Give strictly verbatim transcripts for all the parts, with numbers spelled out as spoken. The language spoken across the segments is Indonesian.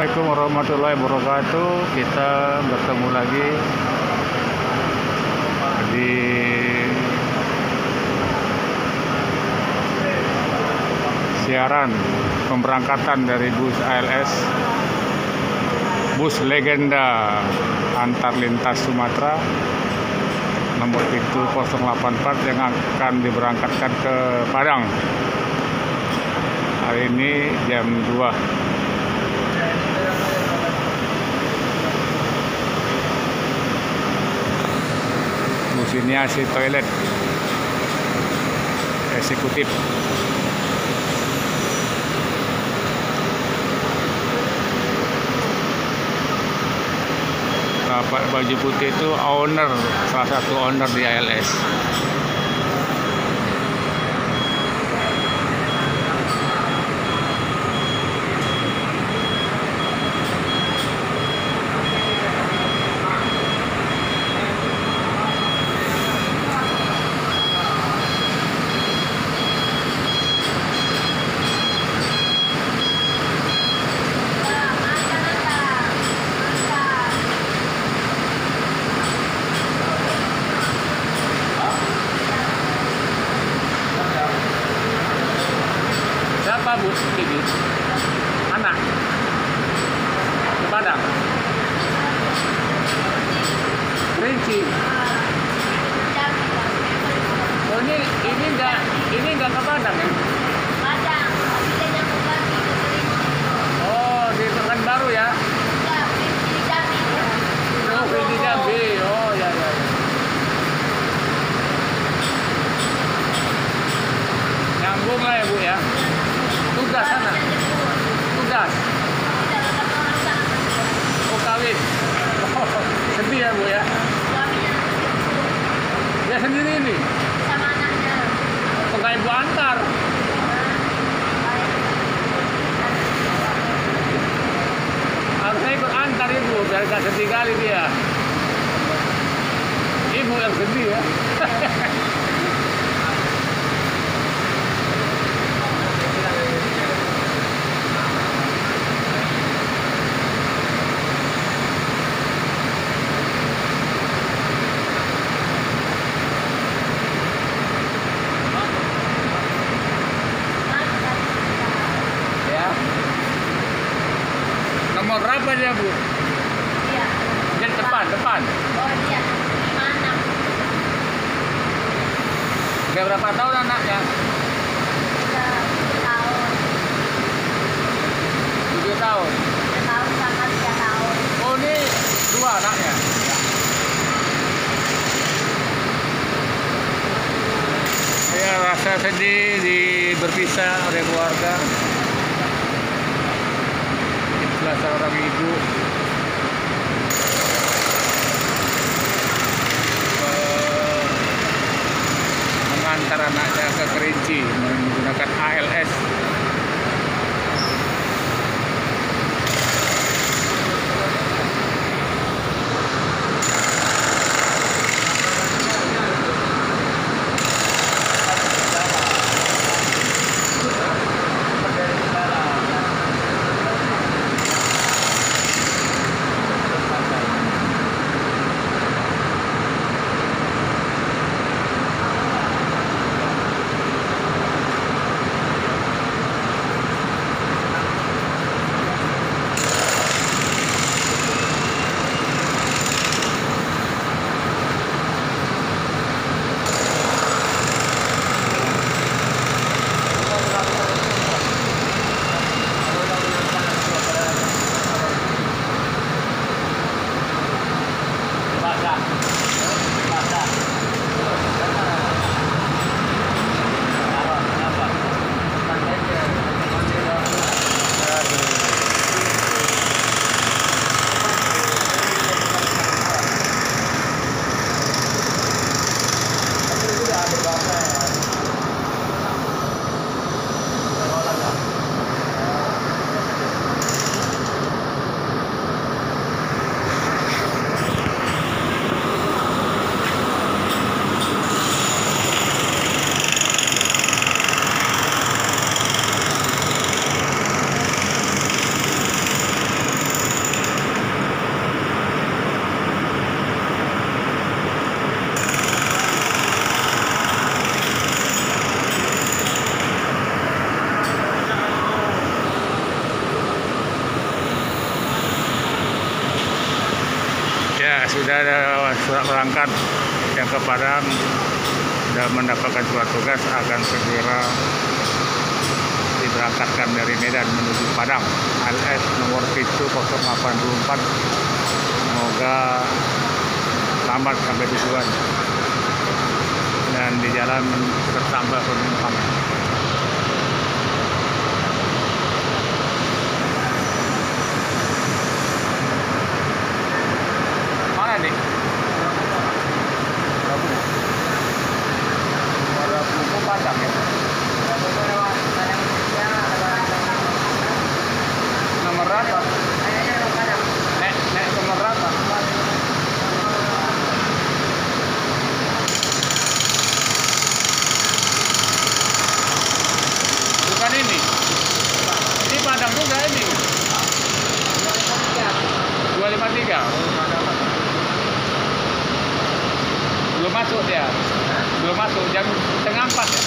Assalamualaikum warahmatullahi wabarakatuh. Kita bertemu lagi di siaran pemberangkatan dari bus A L S, bus legenda antar lintas Sumatera nomor pintu nol delapan empat yang akan diberangkatkan ke Padang hari ini jam dua. Bus ini hasil toilet eksekutif. Bapak baju putih itu owner, salah satu owner di A L S. Siapa bus ini? Anak ke Padang. Kerinci. Oh ini ini enggak ini enggak ke Padang ya? Padang, tapi dia nyambung lagi ke Kerinci. Oh di Pekanbaru ya? Ya, di Jambi. Oh di Jambi. Oh ya ya. Nyambung lah ya Bu ya. Tugas sana. Tugas. Oh kawin. Oh, sedih ya Bu ya. Dia sendiri ini. Sama anaknya. Enggak ibu antar. Harusnya ikut antar ibu biar gak sedih kali dia. Ibu yang sedih ya. Nomor berapa dia Bu? Iya. Di depan, depan. Oh iya. lima enam. Dia berapa tahun anaknya? Tiga tahun. tujuh tahun. Tiga tahun sama tiga tahun. Oh ini dua anaknya. Ya rasa sedih di berpisah oleh keluarga. Itulah seorang ibu eh, mengantar anaknya ke Kerinci menggunakan A L S. sudah ada surat berangkat yang ke Padang dan mendapatkan surat tugas akan segera diberangkatkan dari Medan menuju Padang. L S nomor Pitu nol delapan empat. Semoga selamat sampai tujuan dan di jalan bertambah penumpang. Mana nih? Ada buku Padang ya? Nomor berapa? Nek, nek nomor berapa? Bukan ini. Ini Padang juga ini. dua lima tiga. Belum masuk dia. Belum masuk jam setengah empat ya.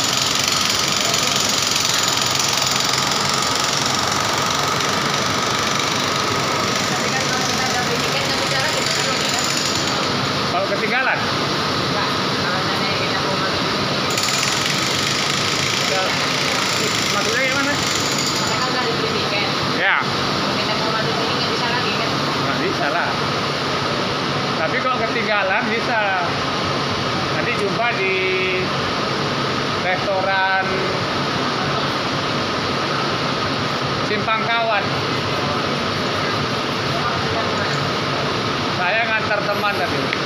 Kalau ketinggalan? Enggak, kalau misalnya kita mau masuk Ya. Maksudnya gimana? kita kan udah dibeli tiket. Ya, Kalau kita mau masuk sini nggak bisa lagi kan? nggak bisa lah. Tapi kalau ketinggalan bisa. Nanti jumpa di restoran Simpang Kawan. Saya ngantar teman tadi.